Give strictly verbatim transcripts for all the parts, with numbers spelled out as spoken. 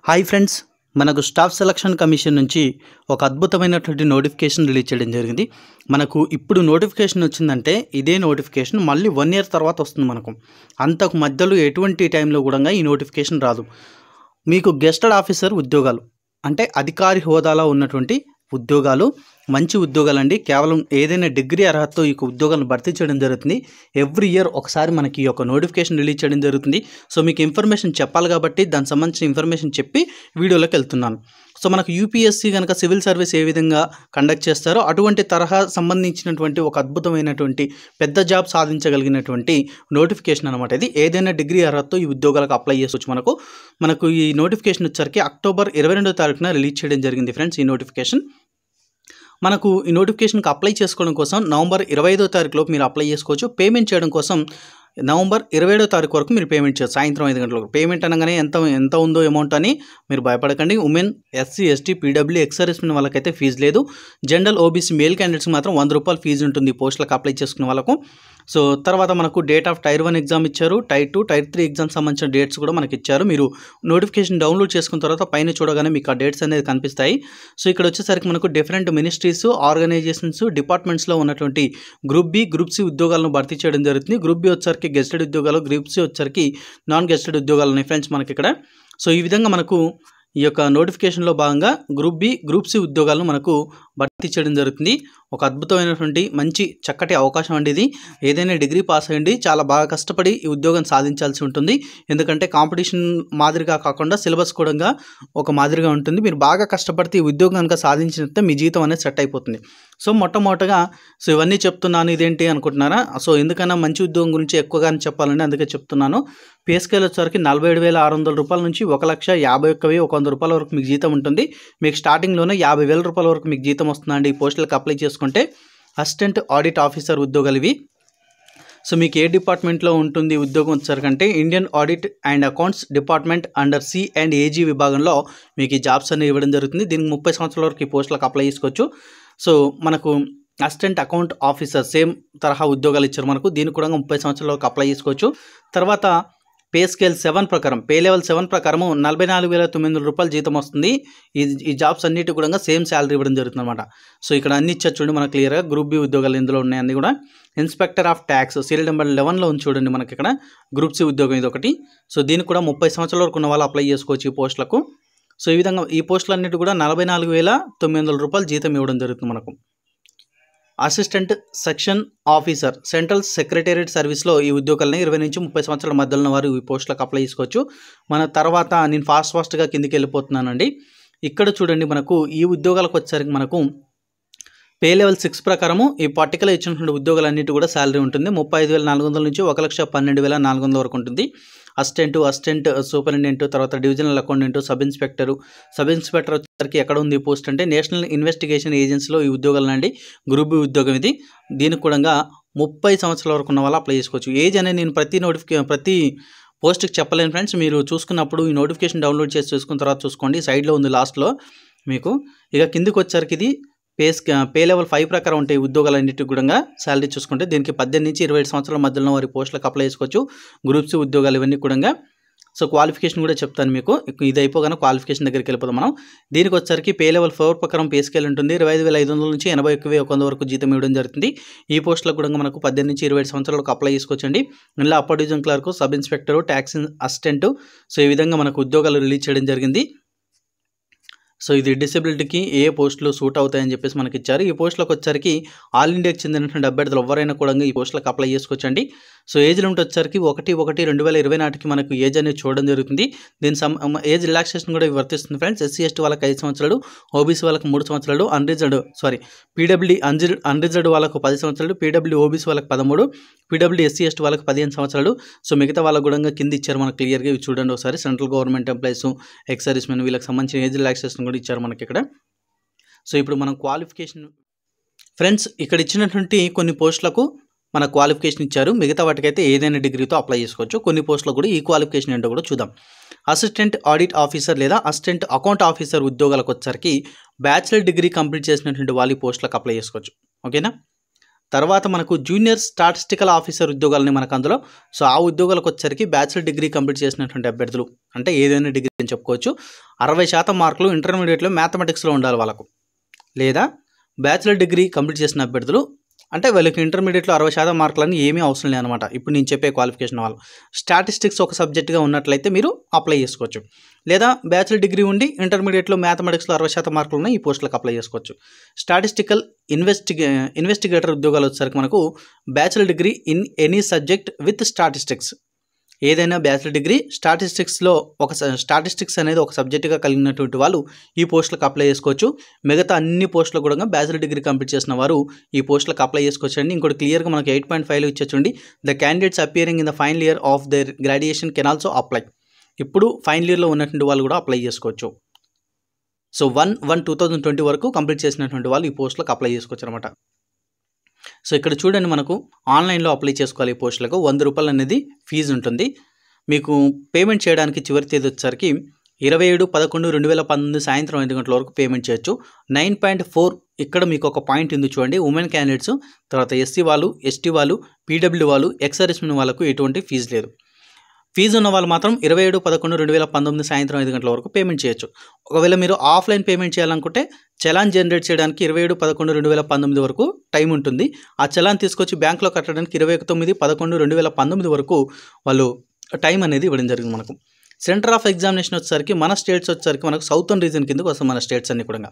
Hi friends, మనకు staff selection commission నుంచి ఒక అద్భుతమైనటువంటి నోటిఫికేషన్ రిలీజ్ చేయడం జరిగింది. మనకు ఇప్పుడు నోటిఫికేషన్ వచ్చిందంటే ఇదే నోటిఫికేషన్ మళ్ళీ వన్ ఇయర్ తర్వాత వస్తుంది. మనకు అంతకు మధ్యలో ఎటువంటి టైంలో కూడా ఈ నోటిఫికేషన్ రాదు. మీకు గెస్టెడ్ ఆఫీసర్ ఉద్యోగాలు అంటే అధికారి హోదాలో ఉన్నటువంటి ఉద్యోగాలు మంచి ఉద్యోగాలండి. కేవలం ఏదైనా డిగ్రీ అర్హతతో ఈ ఉద్యోగాలను భర్తీ చేయడం జరుగుతుంది. ఎవ్రీ ఇయర్ ఒకసారి మనకి ఈ యొక్క నోటిఫికేషన్ రిలీజ్ చేయడం జరుగుతుంది. సో మీకు ఇన్ఫర్మేషన్ చెప్పాలి కాబట్టి దానికి సంబంధించిన ఇన్ఫర్మేషన్ చెప్పి వీడియోలోకి వెళ్తున్నాను. సో మనకు యూపీఎస్సీ కనుక సివిల్ సర్వీస్ ఏ విధంగా కండక్ట్ చేస్తారో అటువంటి తరహా సంబంధించినటువంటి ఒక అద్భుతమైనటువంటి పెద్ద జాబ్ సాధించగలిగినటువంటి నోటిఫికేషన్ అనమాట. ఇది ఏదైనా డిగ్రీ అర్హతతో ఈ ఉద్యోగాలకు అప్లై చేసుకోవచ్చు. మనకు మనకు ఈ నోటిఫికేషన్ వచ్చరికి అక్టోబర్ ఇరవై రెండో తారీఖున రిలీజ్ చేయడం జరిగింది ఫ్రెండ్స్. ఈ నోటిఫికేషన్ మనకు ఈ నోటిఫికేషన్కి అప్లై చేసుకోవడం కోసం నవంబర్ ఇరవై ఐదో తారీఖులోపు మీరు అప్లై చేసుకోవచ్చు. పేమెంట్ చేయడం కోసం నవంబర్ ఇరవై ఏడో తారీఖు వరకు మీరు పేమెంట్ చేయొచ్చు. సాయంత్రం ఐదు గంటలకు పేమెంట్ అనగానే ఎంత ఎంత ఉందో అమౌంట్ అని మీరు భయపడకండి. Women, SC, ST, PW, ex servicemen వాళ్ళకైతే ఫీజు లేదు. జనరల్, ఓబీసీ, మేల్ క్యాండిడేట్స్కి మాత్రం వంద రూపాయలు ఫీజు ఉంటుంది పోస్టులకు అప్లై చేసుకునే వాళ్ళకు. సో తర్వాత మనకు date of tier one exam ఇచ్చారు. Tier two, tier three exam సంబంధించిన డేట్స్ కూడా మనకి ఇచ్చారు. మీరు నోటిఫికేషన్ డౌన్లోడ్ చేసుకున్న తర్వాత పైన చూడగానే మీకు ఆ డేట్స్ అనేది కనిపిస్తాయి. సో ఇక్కడ వచ్చేసరికి మనకు డిఫరెంట్ మినిస్ట్రీస్, ఆర్గనైజేషన్స్, డిపార్ట్మెంట్స్లో ఉన్నటువంటి గ్రూప్ బి, గ్రూప్ సి ఉద్యోగాలను భర్తీ చేయడం జరుగుతుంది. గ్రూప్ బి వచ్చరికి గెస్టెడ్ ఉద్యోగాలు, గ్రూప్ సి వచ్చరికి నాన్ గెస్టెడ్ ఉద్యోగాలు ఉన్నాయి ఫ్రెండ్స్ మనకి ఇక్కడ. సో ఈ విధంగా మనకు ఈ యొక్క నోటిఫికేషన్లో భాగంగా గ్రూప్ బి, గ్రూప్ సి ఉద్యోగాలను మనకు భర్తీ చేయడం జరుగుతుంది. ఒక అద్భుతమైనటువంటి మంచి చక్కటి అవకాశం అండి ఇది. ఏదైనా డిగ్రీ పాస్ అయ్యండి చాలా బాగా కష్టపడి ఈ ఉద్యోగం సాధించాల్సి ఉంటుంది. ఎందుకంటే కాంపిటీషన్ మాదిరిగా కాకుండా సిలబస్ కూడా ఒక మాదిరిగా ఉంటుంది. మీరు బాగా కష్టపడితే ఈ ఉద్యోగం కనుక సాధించినట్టే మీ జీవితం అనేది సెట్ అయిపోతుంది. సో మొట్టమొదటగా సో ఇవన్నీ చెప్తున్నాను ఇదేంటి అనుకుంటున్నారా? సో ఎందుకన్నా మంచి ఉద్యోగం గురించి ఎక్కువగానే చెప్పాలండి, అందుకే చెప్తున్నాను. పే స్కేల్ వచ్చేసరికి నలభై ఏడు వేల ఆరు వందల రూపాయల నుంచి ఒక లక్ష యాభై ఒక్క వెయ్యి ఒక వంద రూపాయల వరకు మీకు జీతం ఉంటుంది. మీకు స్టార్టింగ్లోనే యాభై వేల రూపాయల వరకు మీకు జీతం వస్తుందండి ఈ పోస్టులకు అప్లై చేసుకుంటే. అసిస్టెంట్ ఆడిట్ ఆఫీసర్ ఉద్యోగాలు ఇవి. సో మీకు ఏ డిపార్ట్మెంట్లో ఉంటుంది ఉద్యోగం వచ్చేసరికంటే Indian audit and accounts department under C and AG విభాగంలో మీకు ఈ జాబ్స్ అనేవి ఇవ్వడం జరుగుతుంది. దీనికి ముప్పై సంవత్సరాల వరకు ఈ పోస్టులకు అప్లై చేసుకోవచ్చు. సో మనకు అసిస్టెంట్ అకౌంట్ ఆఫీసర్ సేమ్ తరహా ఉద్యోగాలు ఇచ్చారు మనకు. దీనికి కూడా ముప్పై సంవత్సరాల వరకు అప్లై చేసుకోవచ్చు. తర్వాత పే స్కేల్ సెవెన్ ప్రకారం, పే లెవెల్ సెవెన్ ప్రకారము నలభై నాలుగు వేల తొమ్మిది వందల రూపాయలు జీతం వస్తుంది. ఈ ఈ జాబ్స్ అన్నిటి కూడా సేమ్ శాలరీ ఇవ్వడం జరుగుతుంది అనమాట. సో ఇక్కడ అన్ని ఇచ్చారు చూడండి మనకు క్లియర్గా. గ్రూప్ బి ఉద్యోగాలు ఇందులో ఉన్నాయి అన్ని కూడా. Inspector of tax serial number లెవెన్లో ఉంది చూడండి మనకి ఇక్కడ గ్రూప్ సి ఉద్యోగం ఇది ఒకటి. సో దీనికి కూడా ముప్పై సంవత్సరాల వరకు ఉన్న వాళ్ళు అప్లై చేసుకోవచ్చు ఈ పోస్టులకు. సో ఈ విధంగా ఈ పోస్టులు అన్నిటి కూడా నలభై నాలుగు వేల తొమ్మిది వందల రూపాయలు జీతం ఇవ్వడం జరుగుతుంది మనకు. Assistant section officer central secretariat సర్వీస్లో ఈ ఉద్యోగాలని ఇరవై నుంచి ముప్పై సంవత్సరాల మధ్యలో వారు ఈ పోస్టులకు అప్లై చేసుకోవచ్చు. మన తర్వాత నేను ఫాస్ట్ ఫాస్ట్గా కిందికి వెళ్ళిపోతున్నానండి. ఇక్కడ చూడండి మనకు ఈ ఉద్యోగాలకు వచ్చేసరికి మనకు పే లెవెల్ సిక్స్ ప్రకారము ఈ పర్టికులర్ ఇచ్చినటువంటి ఉద్యోగాలన్నిటి కూడా శాలరీ ఉంటుంది. ముప్పై ఐదు వేల నాలుగు వందల నుంచి ఒక లక్ష పన్నెండు వేల నాలుగు వందల వరకు ఉంటుంది. అసిస్టెంట్, అసిస్టెంట్ సూపరింటెండెంట్, తర్వాత divisional accountant, sub inspector. Sub inspector వచ్చేసరికి ఎక్కడ ఉంది పోస్ట్ అంటే నేషనల్ ఇన్వెస్టిగేషన్ ఏజెన్సీలో ఈ ఉద్యోగాలండి. గ్రూప్ బి ఉద్యోగం ఇది. దీనికి కూడా ముప్పై సంవత్సరాల వరకు ఉన్న వాళ్ళు అప్లై చేసుకోవచ్చు. ఏజ్ అనేది నేను ప్రతి నోటిఫికే ప్రతి పోస్ట్కి చెప్పలేను ఫ్రెండ్స్. మీరు చూసుకున్నప్పుడు ఈ నోటిఫికేషన్ డౌన్లోడ్ చేసి చూసుకున్న తర్వాత చూసుకోండి. సైడ్లో ఉంది లాస్ట్లో మీకు. ఇక కిందికి వచ్చేసరికి ఇది పే పే లెవెల్ ఫైవ్ ప్రకారం ఉంటాయి ఉద్యోగాలన్నిటికి కూడా శాలరీ చూసుకుంటే. దీనికి పద్దెనిమిది నుంచి ఇరవై ఐదు సంవత్సరాల మధ్యలో వారి పోస్టులకు అప్లై చేసుకోవచ్చు. గ్రూప్ సి ఉద్యోగాలు ఇవన్నీ కూడా. సో క్వాలిఫికేషన్ కూడా చెప్తాను మీకు. ఇది అయిపోగానే క్వాలిఫికేషన్ దగ్గరికి వెళ్ళిపోతాం మనం. దీనికి వచ్చేసరికి పే లెవెల్ ఫోర్ ప్రకారం పే స్కేల్ ఉంటుంది. ఇరవై ఐదు వేల ఐదు వందల నుంచి ఎనభై ఒక్క వెయ్యి ఒక వంద వరకు జీతం ఇవ్వడం జరుగుతుంది. ఈ పోస్టులకు కూడా మనకు పద్దెనిమిది నుంచి ఇరవై ఐదు సంవత్సరాలకు అప్లై చేసుకోవచ్చండి. ఇలా upper division clerk, sub inspector, tax assistant. So ఈ విధంగా మనకు ఉద్యోగాలు రిలీజ్ చేయడం జరిగింది. సో ఇది డిసేబిలిటీకి ఏ పోస్టులు సూట్ అవుతాయని చెప్పేసి మనకి ఇచ్చారు. ఈ పోస్టులకు వచ్చరికి ఆల్ ఇండియాకి చెందినటువంటి అభ్యర్థులు ఎవరైనా కూడా ఈ పోస్టులకు అప్లై చేసుకోవచ్చండి. సో ఏజ్ లిమిట్ వచ్చరికి ఒకటి ఒకటి రెండు వేల ఇరవై నాటికి మనకు ఏజ్ అనేది చూడడం జరుగుతుంది. దీని సమ్ ఏజ్ రిలాక్సేషన్ కూడా వర్తిస్తుంది ఫ్రెండ్స్. ఎస్సీ ఎస్టీ వాళ్ళకి ఐదు సంవత్సరాలు, ఓబీసీ వాళ్ళకి మూడు సంవత్సరాలు, unreserved sorry PW unre unreserved వాళ్ళకు పది సంవత్సరాలు, పీడబ్ల్యూ ఓబీసీ వాళ్ళకి పదమూడు, పీడబ్ల్యూ ఎస్సీ ఎస్టీ వాళ్ళకి పదిహేను సంవత్సరాలు. సో మిగతా వాళ్ళకు కూడా కింద ఇచ్చారు మనకు క్లియర్గా. ఇవి చూడండి ఒకసారి. Central government employees, ex servicemen వీళ్ళకి సంబంధించిన ఏజ్ రిలాక్సేషన్ కూడా ఇచ్చారు మనకి ఇక్కడ. సో ఇప్పుడు మనం క్వాలిఫికేషన్ ఫ్రెండ్స్ ఇక్కడ ఇచ్చినటువంటి కొన్ని పోస్టులకు మన క్వాలిఫికేషన్ ఇచ్చారు. మిగతా వాటికైతే ఏదైనా డిగ్రీతో అప్లై చేసుకోవచ్చు. కొన్ని పోస్టులకు కూడా ఈ క్వాలిఫికేషన్ ఏంటో కూడా చూద్దాం. అసిస్టెంట్ ఆడిట్ ఆఫీసర్ లేదా అసిస్టెంట్ అకౌంట్ ఆఫీసర్ ఉద్యోగాలకు వచ్చరికి బ్యాచిలర్ డిగ్రీ కంప్లీట్ చేసినటువంటి వాళ్ళు ఈ పోస్టులకు అప్లై చేసుకోవచ్చు. ఓకేనా? తర్వాత మనకు జూనియర్ స్టాటిస్టికల్ ఆఫీసర్ ఉద్యోగాలని మనకు అందులో. సో ఆ ఉద్యోగాలకు వచ్చేసరికి బ్యాచిలర్ డిగ్రీ కంప్లీట్ చేసినటువంటి అభ్యర్థులు, అంటే ఏదైనా డిగ్రీ అని చెప్పుకోవచ్చు, అరవై శాతం మార్కులు ఇంటర్మీడియట్లో మ్యాథమెటిక్స్లో ఉండాలి వాళ్ళకు. లేదా బ్యాచిలర్ డిగ్రీ కంప్లీట్ చేసిన అభ్యర్థులు అంటే వాళ్ళకి ఇంటర్మీడియట్లో అరవై శాతం మార్కులని ఏమీ అవసరం లేదనమాట. ఇప్పుడు నేను చెప్పే క్వాలిఫికేషన్ వాళ్ళు స్టాటిస్టిక్స్ ఒక సబ్జెక్ట్గా ఉన్నట్లయితే మీరు అప్లై చేసుకోవచ్చు. లేదా బ్యాచిలర్ డిగ్రీ ఉండి ఇంటర్మీడియట్లో మ్యాథమెటిక్స్లో అరవై శాతం మార్కులు ఉన్నాయి, ఈ పోస్టులకు అప్లై చేసుకోవచ్చు. స్టాటిస్టికల్ ఇన్వెస్టిగే ఇన్వెస్టిగేటర్ ఉద్యోగాలు వచ్చేసరికి మనకు bachelor degree in any subject with statistics, ఏదైనా బ్యాచిలర్ డిగ్రీ స్టాటిస్టిక్స్లో ఒక స్టాటిస్టిక్స్ అనేది ఒక సబ్జెక్టుగా కలిగినటువంటి వాళ్ళు ఈ పోస్టులకు అప్లై చేసుకోవచ్చు. మిగతా అన్ని పోస్టులకు కూడా బ్యాచిలర్ డిగ్రీ కంప్లీట్ చేసిన వారు ఈ పోస్టులకు అప్లై చేసుకోవచ్చు అండి. ఇంకోటి క్లియర్గా మనకు ఎయిట్ పాయింట్ ఫైవ్లో ఇచ్చొచ్చండి, the candidates appearing in the final year of their graduation can also apply. ఇప్పుడు ఫైనల్ ఇయర్లో ఉన్నటువంటి వాళ్ళు కూడా అప్లై చేసుకోవచ్చు. So one one two thousand twenty వరకు కంప్లీట్ చేసినటువంటి వాళ్ళు ఈ పోస్టులకు అప్లై చేసుకోవచ్చు అనమాట. సో ఇక్కడ చూడండి, మనకు ఆన్లైన్లో అప్లై చేసుకోవాలి. ఈ పోస్టులకు వంద రూపాయలు అనేది ఫీజు ఉంటుంది. మీకు పేమెంట్ చేయడానికి చివరి తేదీ వచ్చేసరికి ఇరవై ఏడు పదకొండు రెండు వేల పంతొమ్మిది సాయంత్రం ఐదు గంటల వరకు పేమెంట్ చేయొచ్చు. నైన్ పాయింట్ ఫోర్ ఇక్కడ మీకు ఒక పాయింట్ ఉంది చూడండి, ఉమెన్ క్యాండిడేట్స్, తర్వాత ఎస్సీ వాళ్ళు, ఎస్టీ వాళ్ళు, పీడబ్ల్యూ వాళ్ళు, ఎక్స్ సర్వీస్మెన్ వాళ్ళకు ఎటువంటి ఫీజు లేదు. ఫీజు ఉన్న వాళ్ళు మాత్రం ఇరవై ఏడు పదకొండు రెండు వేల పంతొమ్మిది సాయంత్రం ఐదు గంటల వరకు పేమెంట్ చేయొచ్చు. ఒకవేళ మీరు ఆఫ్లైన్ పేమెంట్ చేయాలనుకుంటే చలాన్ జనరేట్ చేయడానికి ఇరవై ఏడు పదకొండు రెండు వేల పంతొమ్మిది వరకు టైం ఉంటుంది. ఆ చలాన్ తీసుకొచ్చి బ్యాంక్లో కట్టడానికి ఇరవై తొమ్మిది పదకొండు రెండు వేల పంతొమ్మిది వరకు వాళ్ళు టైం అనేది ఇవ్వడం జరిగింది. మనకు సెంటర్ ఆఫ్ ఎగ్జామినేషన్ వచ్చేసరికి మన స్టేట్స్ వచ్చేసరికి మనకు సౌతర్న్ రీజన్ కిందకు వస్తాం. మన స్టేట్స్ అన్ని కూడా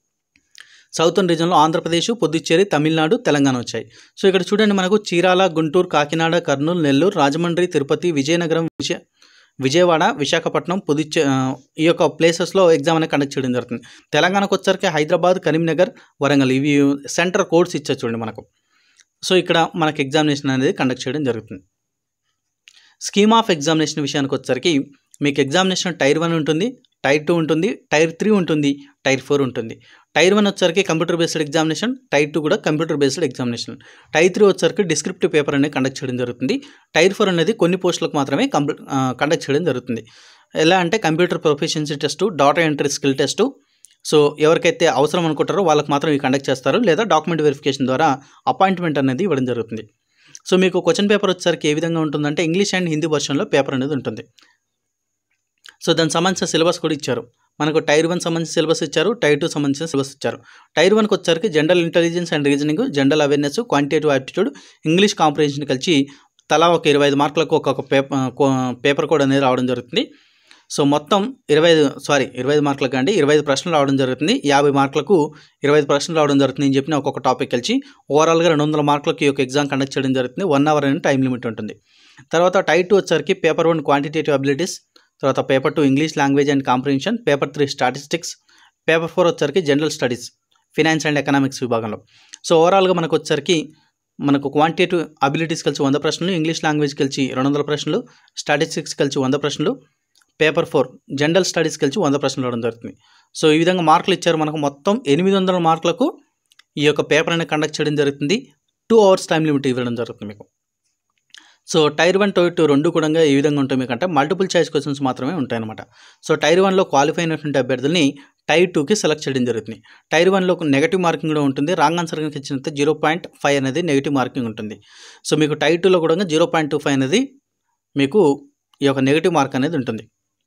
సౌతర్న్ రీజన్లో ఆంధ్రప్రదేశ్, పుదుచ్చేరి, తమిళనాడు, తెలంగాణ వచ్చాయి. సో ఇక్కడ చూడండి, మనకు చీరాల, గుంటూరు, కాకినాడ, కర్నూలు, నెల్లూరు, రాజమండ్రి, తిరుపతి, విజయనగరం, విజయ విజయవాడ, విశాఖపట్నం, పుదుచ్చే ఈ యొక్క ప్లేసెస్లో ఎగ్జామ్ అనేది కండక్ట్ చేయడం జరుగుతుంది. తెలంగాణకు వచ్చేసరికి హైదరాబాద్, కరీంనగర్, వరంగల్ ఇవి సెంటర్ కోడ్స్ ఇచ్చారు చూడండి మనకు. సో ఇక్కడ మనకు ఎగ్జామినేషన్ అనేది కండక్ట్ చేయడం జరుగుతుంది. స్కీమ్ ఆఫ్ ఎగ్జామినేషన్ విషయానికి వచ్చేసరికి మీకు ఎగ్జామినేషన్ టైర్ వన్ ఉంటుంది, టైర్ టూ ఉంటుంది, టైర్ త్రీ ఉంటుంది, టైర్ ఫోర్ ఉంటుంది. టైర్ వన్ వచ్చేసరికి computer based examination, tier two కూడా computer based examination. Tier three వచ్చేసరికి డిస్క్రిప్టివ్ పేపర్ అనేది కండక్ట్ చేయడం జరుగుతుంది. టైర్ ఫోర్ అనేది కొన్ని పోస్టులకు మాత్రమే కంప్లీట్ కండక్ట్ చేయడం జరుగుతుంది. ఎలా అంటే computer proficiency test, data entry skill test. So ఎవరికైతే అవసరం అనుకుంటారో వాళ్ళకి మాత్రం ఇవి కండక్ట్ చేస్తారు. లేదా డాక్యుమెంట్ వెరిఫికేషన్ ద్వారా అపాయింట్మెంట్ అనేది ఇవ్వడం జరుగుతుంది. సో మీకు క్వశ్చన్ పేపర్ వచ్చేసరికి ఏ విధంగా ఉంటుందంటే ఇంగ్లీష్ అండ్ హిందీ వర్షన్లో పేపర్ అనేది ఉంటుంది. సో దానికి సంబంధించిన సిలబస్ కూడా ఇచ్చారు. మనకు టైర్ వన్ సంబంధించిన సిలబస్ ఇచ్చారు, టైర్ టూ సంబంధించిన సిలబస్ ఇచ్చారు. టైర్ వన్కి వచ్చేసరికి general intelligence and reasoning, general awareness, quantitative aptitude, English comprehension కలిసి తలా ఒక ఇరవై ఐదు మార్కులకు ఒక్కొక్క పేపర్ పేపర్ కోడ్ అనేది రావడం జరుగుతుంది. సో మొత్తం ఇరవై ఐదు సారీ ఇరవై ఐదు మార్కులకు అండి ఇరవై ఐదు ప్రశ్నలు రావడం జరుగుతుంది. యాభై మార్కులకు ఇరవై ఐదు ప్రశ్నలు రావడం జరుగుతుంది. నేను చెప్పిన ఒక్కొక్క టాపిక్ కలిసి ఓవరాల్గా రెండు వందల మార్కులకి ఈ యొక్క ఎగ్జామ్ కండక్ట్ చేయడం జరుగుతుంది. వన్ అవర్ అనేది టైం లిమిట్ ఉంటుంది. తర్వాత టైర్ టూ వచ్చేసరికి పేపర్ వన్ క్వాంటిటేటివ్ అబిలిటీస్, తర్వాత paper two English language and comprehension, paper three statistics, paper four వచ్చేసరికి general studies, finance and economics విభాగంలో. సో ఓవరాల్గా మనకు వచ్చేసరికి మనకు క్వాంటిటేటివ్ అబిలిటీస్ కలిసి వంద ప్రశ్నలు, ఇంగ్లీష్ లాంగ్వేజ్ కలిసి రెండు వందల ప్రశ్నలు, స్టాటిస్టిక్స్ కలిసి వంద ప్రశ్నలు, పేపర్ ఫోర్ జనరల్ స్టడీస్ కలిసి వంద ప్రశ్నలు రావడం జరుగుతుంది. సో ఈ విధంగా మార్కులు ఇచ్చారు. మనకు మొత్తం ఎనిమిది వందల మార్కులకు ఈ యొక్క పేపర్ అనేది కండక్ట్ చేయడం జరుగుతుంది. టూ అవర్స్ టైం లిమిట్ ఇవ్వడం జరుగుతుంది మీకు. So tier one, tier two రెండు కూడా ఏ విధంగా ఉంటాయి మీకు అంటే మల్టిపుల్ చాయిస్ క్వశ్చన్స్ మాత్రమే ఉంటాయి అనమాట. సో టైర్ వన్లో క్వాలిఫై అయినటువంటి అభ్యర్థుల్ని టైర్ టూకి సెలెక్ట్ చేయడం జరుగుతుంది. టైర్ వన్లో నెగటివ్ మార్కింగ్ కూడా ఉంటుంది. రాంగ్ ఆన్సర్ కనుక ఇచ్చినంత జీరో పాయింట్ ఫైవ్ అనేది నెగిటివ్ మార్కింగ్ ఉంటుంది. సో మీకు టైర్ టూలో కూడా జీరో పాయింట్ టూ ఫైవ్ అనేది మీకు ఈ యొక్క నెగిటివ్ మార్క్ అనేది ఉంటుంది.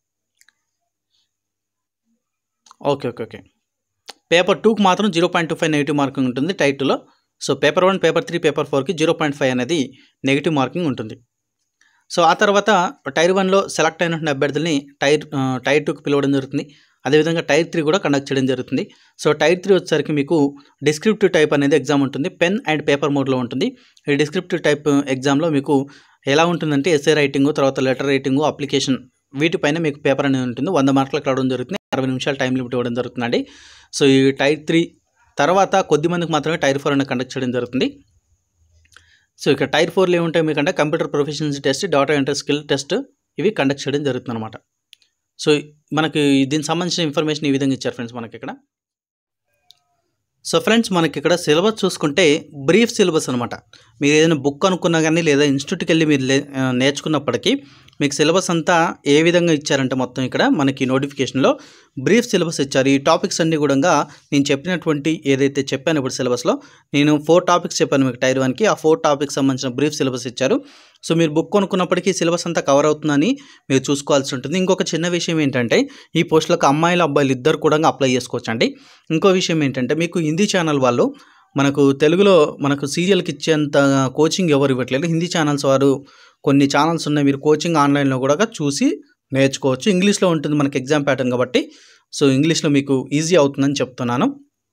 ఓకే ఓకే ఓకే పేపర్ టూకి మాత్రం zero point two five negative marking ఉంటుంది టైర్ టూలో. So paper one, paper three, paper ఫోర్కి జీరో పాయింట్ ఫైవ్ అనేది నెగిటివ్ మార్కింగ్ ఉంటుంది. సో ఆ తర్వాత టైర్ వన్లో సెలెక్ట్ అయినటువంటి అభ్యర్థుల్ని టైర్ టైర్ టూకి పిలవడం జరుగుతుంది. అదేవిధంగా టైర్ త్రీ కూడా కండక్ట్ చేయడం జరుగుతుంది. సో టైర్ త్రీ వచ్చేసరికి మీకు డిస్క్రిప్టివ్ టైప్ అనేది ఎగ్జామ్ ఉంటుంది. పెన్ అండ్ పేపర్ మోడ్లో ఉంటుంది. ఈ డిస్క్రిప్టివ్ టైప్ ఎగ్జామ్లో మీకు ఎలా ఉంటుందంటే ఎస్ఏ రైటింగు, తర్వాత లెటర్ రైటింగు, అప్లికేషన్ వీటిపైన మీకు పేపర్ అనేది ఉంటుంది. వంద మార్కులకు రావడం జరుగుతుంది. అరవై నిమిషాలు టైం లిమిట్ ఇవ్వడం జరుగుతుందండి. సో ఈ టైర్ త్రీ తర్వాత కొద్ది మందికి మాత్రమే టైర్ ఫోర్ అనేది కండక్ట్ చేయడం జరుగుతుంది. సో ఇక్కడ టైర్ ఫోర్లో ఏముంటాయి మీకంటే computer proficiency test, data entry skill test ఇవి కండక్ట్ చేయడం జరుగుతుంది అనమాట. సో మనకి దీనికి సంబంధించిన ఇన్ఫర్మేషన్ ఈ విధంగా ఇచ్చారు ఫ్రెండ్స్ మనకి ఇక్కడ. సో ఫ్రెండ్స్ మనకి ఇక్కడ సిలబస్ చూసుకుంటే బ్రీఫ్ సిలబస్ అనమాట. మీరు ఏదైనా బుక్ అనుకున్నా కానీ లేదా ఇన్స్టిట్యూట్కి వెళ్ళి మీరు నేర్చుకున్నప్పటికీ మీకు సిలబస్ అంతా ఏ విధంగా ఇచ్చారంటే మొత్తం ఇక్కడ మనకి నోటిఫికేషన్లో బ్రీఫ్ సిలబస్ ఇచ్చారు. ఈ టాపిక్స్ అన్నీ కూడా నేను చెప్పినటువంటి ఏదైతే చెప్పాను ఇప్పుడు సిలబస్లో నేను ఫోర్ టాపిక్స్ చెప్పాను మీకు టైర్ వన్కి. ఆ ఫోర్ టాపిక్స్ సంబంధించిన బ్రీఫ్ సిలబస్ ఇచ్చారు. సో మీరు బుక్ కొనుక్కున్నప్పటికీ సిలబస్ అంతా కవర్ అవుతుందని మీరు చూసుకోవాల్సి ఉంటుంది. ఇంకొక చిన్న విషయం ఏంటంటే ఈ పోస్టులకు అమ్మాయిలు అబ్బాయిలు ఇద్దరు కూడా అప్లై చేసుకోవచ్చు అండి. ఇంకో విషయం ఏంటంటే మీకు హిందీ ఛానల్ వాళ్ళు మనకు తెలుగులో మనకు సీరియల్కి ఇచ్చేంత కోచింగ్ ఎవరు ఇవ్వట్లేదు. హిందీ ఛానల్స్ వారు కొన్ని ఛానల్స్ ఉన్నాయి, మీరు కోచింగ్ ఆన్లైన్లో కూడా చూసి నేర్చుకోవచ్చు. ఇంగ్లీష్లో ఉంటుంది మనకి ఎగ్జామ్ ప్యాటర్న్ కాబట్టి, సో ఇంగ్లీష్లో మీకు ఈజీ అవుతుందని చెప్తున్నాను.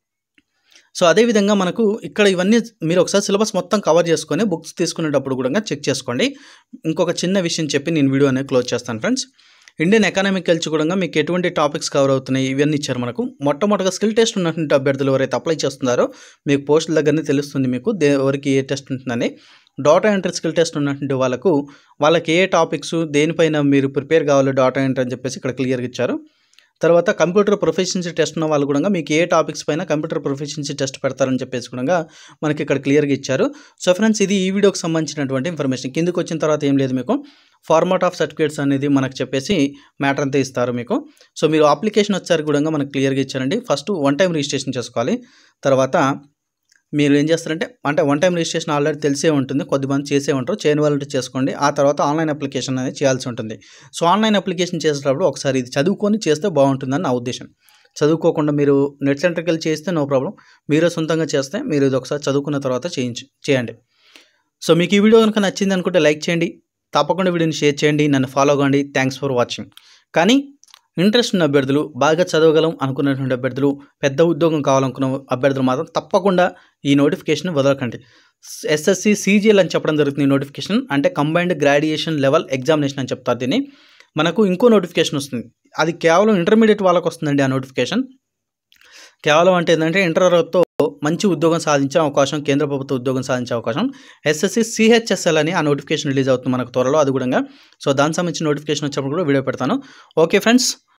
సో అదేవిధంగా మనకు ఇక్కడ ఇవన్నీ మీరు ఒకసారి సిలబస్ మొత్తం కవర్ చేసుకొని బుక్స్ తీసుకునేటప్పుడు కూడా చెక్ చేసుకోండి. ఇంకొక చిన్న విషయం చెప్పి నేను వీడియో అనేది క్లోజ్ చేస్తాను ఫ్రెండ్స్. ఇండియన్ ఎకనామిక్ కలిసి కూడా మీకు ఎటువంటి టాపిక్స్ కవర్ అవుతున్నాయి ఇవన్నీ ఇచ్చారు మనకు. మొట్టమొదటిగా స్కిల్ టెస్ట్ ఉన్నటువంటి అభ్యర్థులు ఎవరైతే అప్లై చేస్తున్నారో మీకు పోస్టుల దగ్గరనే తెలుస్తుంది మీకు ఎవరికి ఏ టెస్ట్ ఉంటుందని. డాటా ఎంట్రీ స్కిల్ టెస్ట్ ఉన్నటువంటి వాళ్ళకు వాళ్ళకి ఏ టాపిక్స్ దేనిపైన మీరు ప్రిపేర్ కావాలో డాటా ఎంట్రీ అని చెప్పేసి ఇక్కడ క్లియర్గా ఇచ్చారు. తర్వాత కంప్యూటర్ ప్రొఫెషన్సీ టెస్ట్ ఉన్న వాళ్ళు కూడా మీకు ఏ టాపిక్స్ పైన కంప్యూటర్ ప్రొఫెషన్సీ టెస్ట్ పెడతారని చెప్పేసి కూడా మనకి ఇక్కడ క్లియర్గా ఇచ్చారు. సో ఫ్రెండ్స్ ఇది ఈ వీడియోకి సంబంధించినటువంటి ఇన్ఫర్మేషన్. కిందకి వచ్చిన తర్వాత ఏం లేదు, మీకు ఫార్మాట్ ఆఫ్ సర్టిఫికేట్స్ అనేది మనకు చెప్పేసి మ్యాటర్ అంతా ఇస్తారు మీకు. సో మీరు అప్లికేషన్ వచ్చారు కూడా మనకు క్లియర్గా ఇచ్చారండి. ఫస్ట్ వన్ టైం రిజిస్ట్రేషన్ చేసుకోవాలి. తర్వాత మీరు ఏం చేస్తారంటే అంటే వన్ టైం రిజిస్ట్రేషన్ ఆల్రెడీ తెలిసే ఉంటుంది, కొద్దిమంది చేసే ఉంటారు, చేయని వాళ్ళు చేసుకోండి. ఆ తర్వాత ఆన్లైన్ అప్లికేషన్ అనేది చేయాల్సి ఉంటుంది. సో ఆన్లైన్ అప్లికేషన్ చేసేటప్పుడు ఒకసారి ఇది చదువుకొని చేస్తే బాగుంటుందని నా ఉద్దేశం. చదువుకోకుండా మీరు నెట్ సెంటర్కి వెళ్ళి చేస్తే నో ప్రాబ్లం, మీరే సొంతంగా చేస్తే మీరు ఇది ఒకసారి చదువుకున్న తర్వాత చేయించి చేయండి. సో మీకు ఈ వీడియో కనుక నచ్చింది అనుకుంటే లైక్ చేయండి, తప్పకుండా వీడియోని షేర్ చేయండి, నన్ను ఫాలో అవ్వండి. Thanks for watching. కానీ ఇంట్రెస్ట్ ఉన్న అభ్యర్థులు, బాగా చదవగలం అనుకున్నటువంటి అభ్యర్థులు, పెద్ద ఉద్యోగం కావాలనుకున్న అభ్యర్థులు మాత్రం తప్పకుండా ఈ నోటిఫికేషన్ వదలకండి. ఎస్ఎస్సి సిజిఎల్ అని చెప్పడం జరుగుతుంది. ఈ నోటిఫికేషన్ అంటే కంబైన్డ్ గ్రాడ్యుయేషన్ లెవెల్ ఎగ్జామినేషన్ అని చెప్తారు దీన్ని. మనకు ఇంకో నోటిఫికేషన్ వస్తుంది, అది కేవలం ఇంటర్మీడియట్ వాళ్ళకు వస్తుందండి. ఆ నోటిఫికేషన్ కేవలం అంటే ఏంటంటే ఇంటర్తో మంచి ఉద్యోగం సాధించే అవకాశం, కేంద్ర ప్రభుత్వ ఉద్యోగం సాధించే అవకాశం. ఎస్ఎస్సి సిహెచ్ఎస్ఎల్ అని ఆ నోటిఫికేషన్ రిలీజ్ అవుతుంది మనకు త్వరలో, అది కూడా. సో దానికి సంబంధించిన నోటిఫికేషన్ వచ్చినప్పుడు కూడా వీడియో పెడతాను. Okay friends,